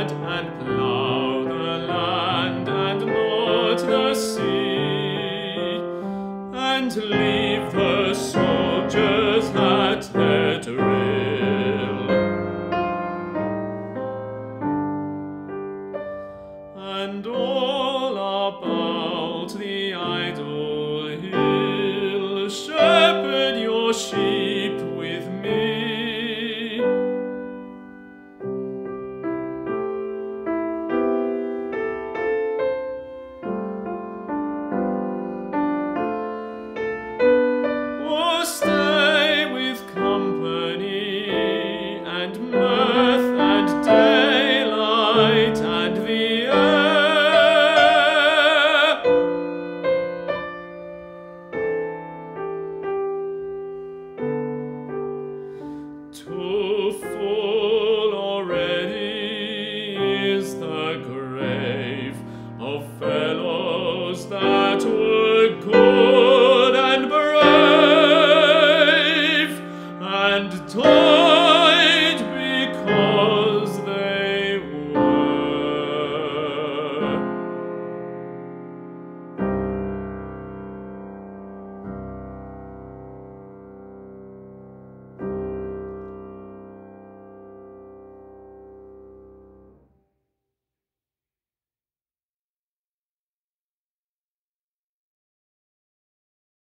pad and plough the land and not the sea, and leave the soldiers at their drill. And all about the idle hill, shepherd your sheep with me. Or stay with company and mirth and daylight and the air. Too full already is the grave of fellows that were good and brave and tall.